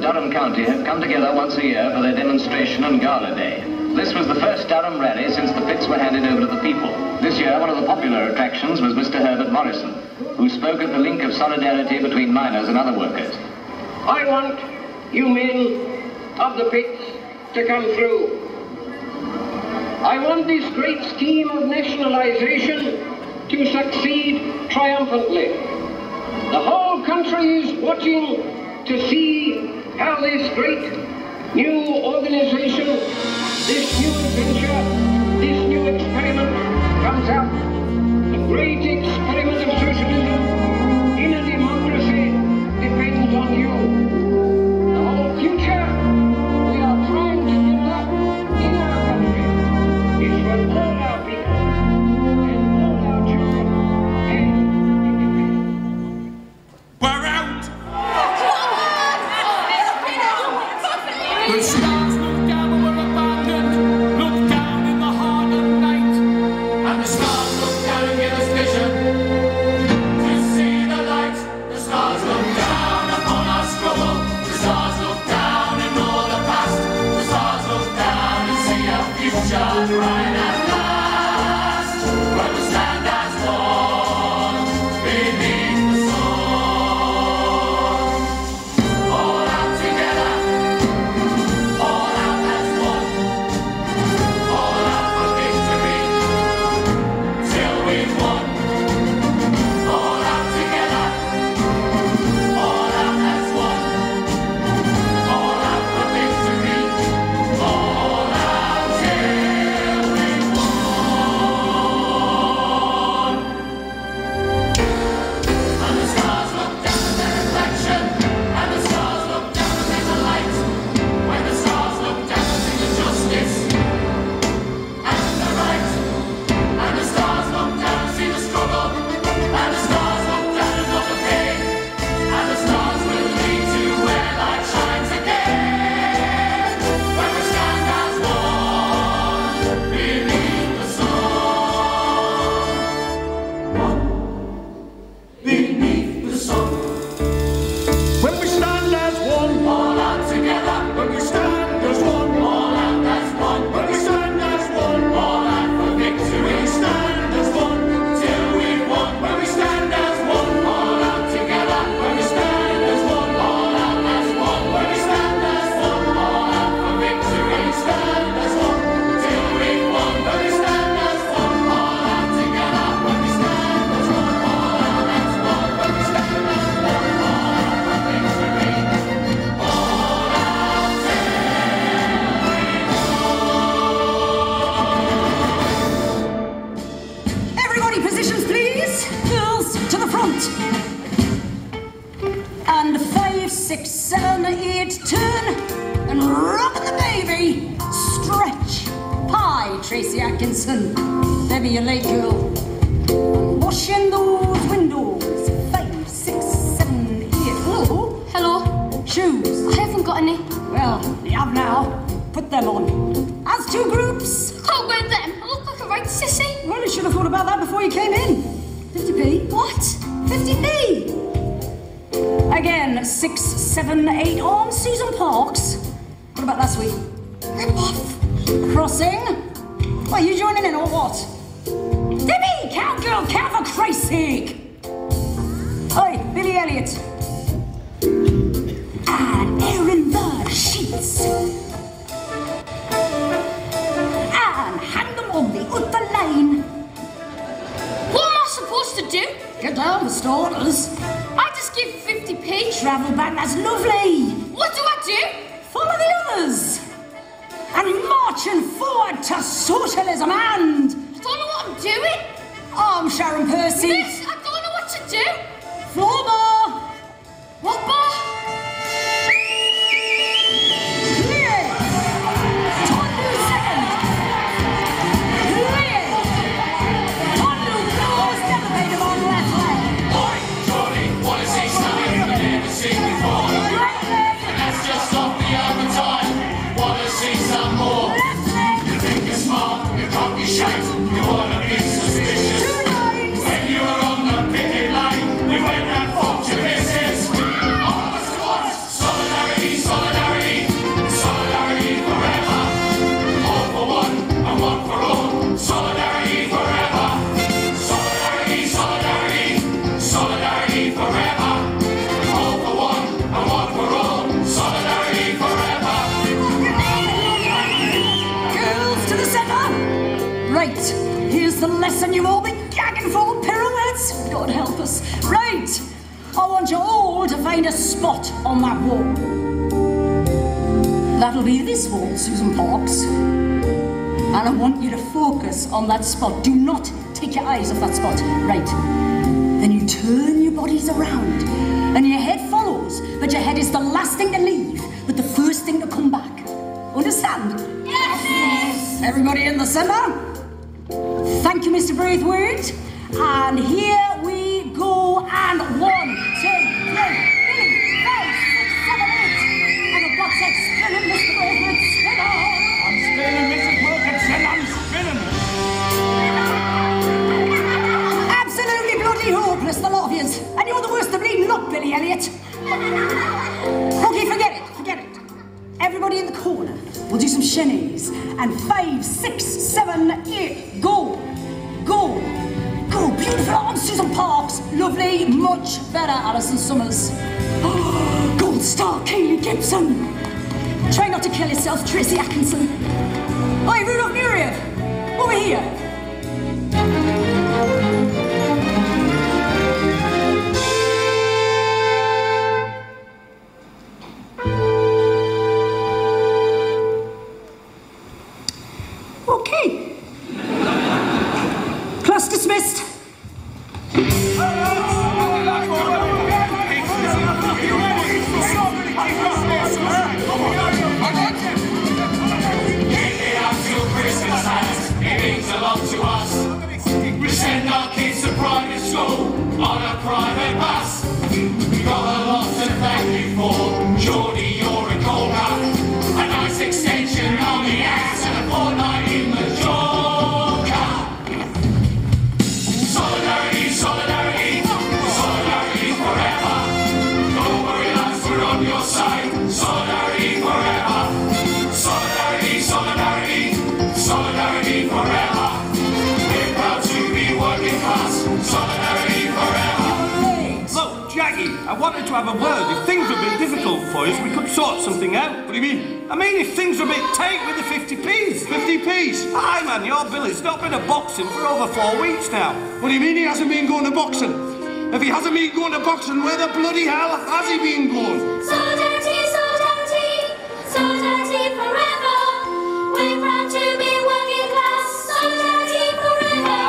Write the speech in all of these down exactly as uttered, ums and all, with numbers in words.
Durham County have come together once a year for their demonstration and gala day. This was the first Durham rally since the pits were handed over to the people. This year, one of the popular attractions was Mister Herbert Morrison, who spoke at the link of solidarity between miners and other workers. I want you men of the pits to come through. I want this great scheme of nationalisation to succeed triumphantly. The whole country is watching to see how this great new organisation, this new adventure, this new experiment comes out. The great experiment of socialism in a democracy depends on you. The whole future we are trying to build up in our country is for all our people and all our children and independent. We're out! The stars look down when we're abandoned, look down in the heart of night, and the stars look down and give us vision to see the light. The stars look down upon our struggle, the stars look down and know the past, the stars look down and see our future bright at last, where we stand as one beneath the sun, all out together. And five, six, seven, eight, turn, and rock the baby. Stretch. Pie, Tracy Atkinson. Debbie, you late girl. And washing those windows. Five, six, seven, eight. Hello. Hello. Shoes. I haven't got any. Well, you have now. Put them on. As two groups. Can't wear them. I look like a right sissy. Well, you should have thought about that before you came in. fifty p. What? fifty p. Again, six, seven, eight on Susan Parks. What about last week? Rip off. Crossing. Well, you joining in or what? Debbie, cowgirl, count for Christ's sake. Oi, Billy Elliot. And Aaron the sheets. And hang them on the other line. What am I supposed to do? Get down for starters. I just give fifty p. Travel back, that's lovely. What do I do? Follow the others. And marching forward to socialism and... I don't know what I'm doing. I'm Sharon Percy. Miss, I don't know what to do. Floor bar. What bar? Clear. Tondu second. Clear. Tondu goes elevator on left leg. Oi, Johnny, wanna see something you've never seen before? Right leg. And that's just off the other time. Wanna see some more? Left leg. You think you're smart, you can't be shite. You wanna be suspicious. Two lines. When you were on the picket line, you went round Fox Right, here's the lesson you've all been gagging for, pirouettes. God help us. Right, I want you all to find a spot on that wall. That'll be this wall, Susan Parks. And I want you to focus on that spot. Do not take your eyes off that spot. Right. Then you turn your bodies around and your head follows, but your head is the last thing to leave, but the first thing to come back. Understand? Yes. Everybody in the centre? Thank you, Mister Braithwaite. And here we go. And one, two, three, Billy, five, six, seven, eight. And the box is spinning, Mister Braithwaite. Spin on. I'm spinning, Missus Wilkinson, I'm spinning. Absolutely bloody hopeless, the lot of yous. And you're the worst of bleeding luck, Billy Elliot. Okay, forget it, forget it. Everybody in the corner, we'll do some shenanies. And five, six, seven, eight, go, go, go. Beautiful arms, Susan Parks. Lovely, much better, Alison Summers. Gold star, Kaylee Gibson. Try not to kill yourself, Tracy Atkinson. Hi, Rudolph Muriel, over here. Okay. Class dismissed. It means a lot to us. We send our kids to private school on a private bus. We got a lot to thank you for. Geordie, you're a corker. A nice extension on the ass and a fortnight in Majorca. Solidarity, solidarity, solidarity forever. Don't worry, lads, we're on your side. Solidarity forever. Solidarity, solidarity, solidarity forever. We're proud to be working class. Solidarity forever. Look, Jackie, I wanted to have a word. If things are a bit difficult for us, we could sort something out. What do you mean? I mean, if things are a bit tight with the fifty p's. fifty p's? Aye, man, your Billy's not been a boxing for over four weeks now. What do you mean he hasn't been going to boxing? If he hasn't been going to boxing, where the bloody hell has he been going? Solidarity, solidarity, solidarity forever. We're proud to be working class. Solidarity forever.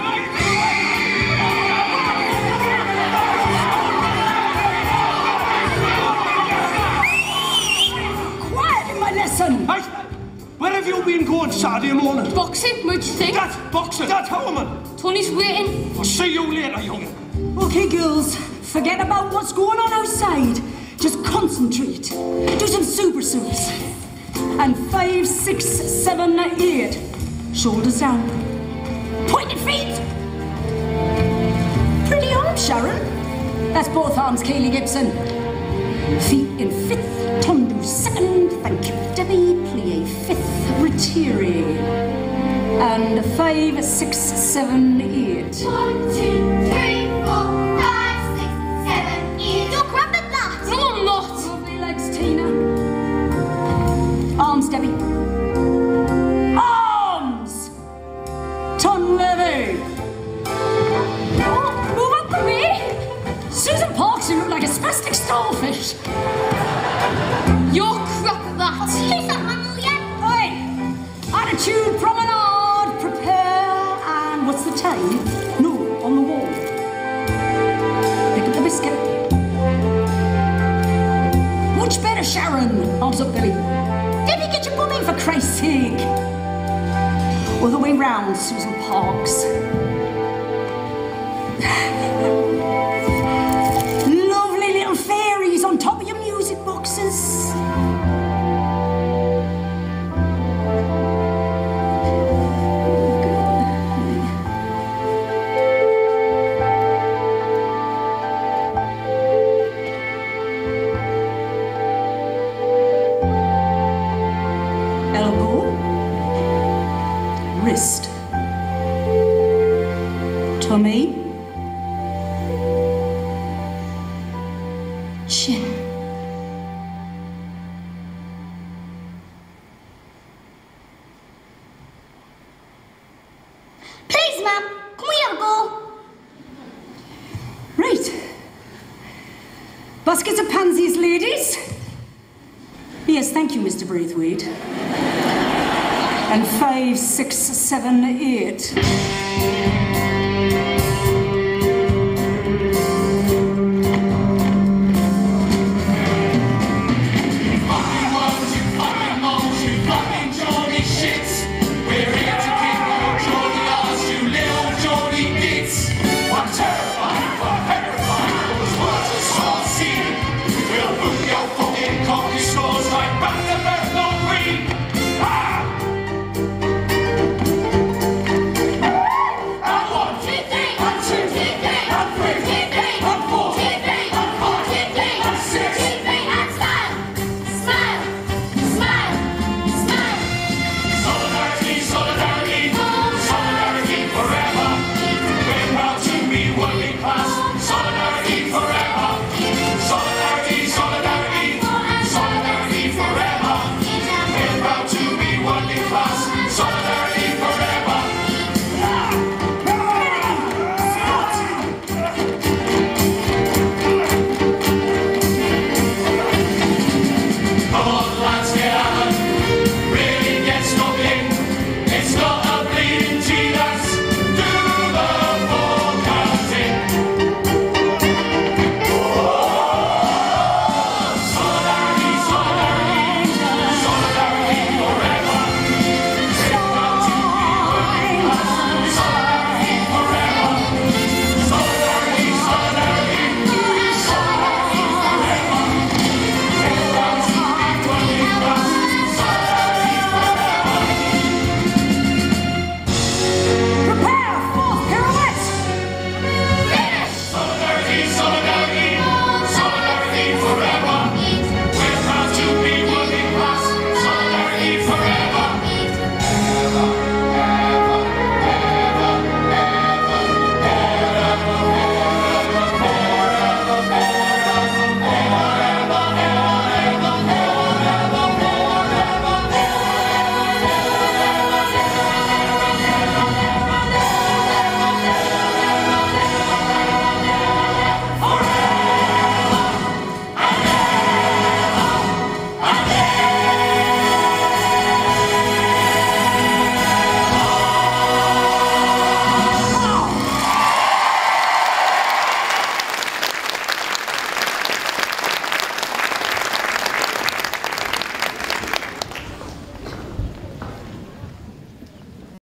Quiet in my lesson. Hey, where have you been going Saturday morning? Boxing, what'd you think? That's boxing. That's Holman. Tony's waiting. I'll see you later, young. Okay, girls, forget about what's going on outside. Just concentrate. Do some super suits. And five, six, seven, eight. Shoulders down. Pointed feet. Pretty arms, Sharon. That's both arms, Kaylee Gibson. Feet in fifth, Tondu second. Thank you, Debbie. Plie fifth, retire. And five, six, seven, eight. One, two, three, four, five, six, seven, eight. You're grabbing that. No, I'm not. Lovely legs, Tina. Arms, Debbie. Arms! Ton Levy. Oh, move up for me. Susan Parks, you look like a spastic starfish. You're crap at that. He's a handle yet. Oi! Attitude, promenade, prepare, and what's the time? No, on the wall. Pick up the biscuit. Much better, Sharon. Arms up, Billy. Debbie, get your bum in for Christ's sake. Other way round, Susan Parks. Lovely little fairies on top of your music boxes. Elbow, wrist, tummy, chin. ma'am. Come here, go. Right. Baskets of pansies, ladies. Yes, thank you, Mister Braithwaite. And five, six, seven, eight.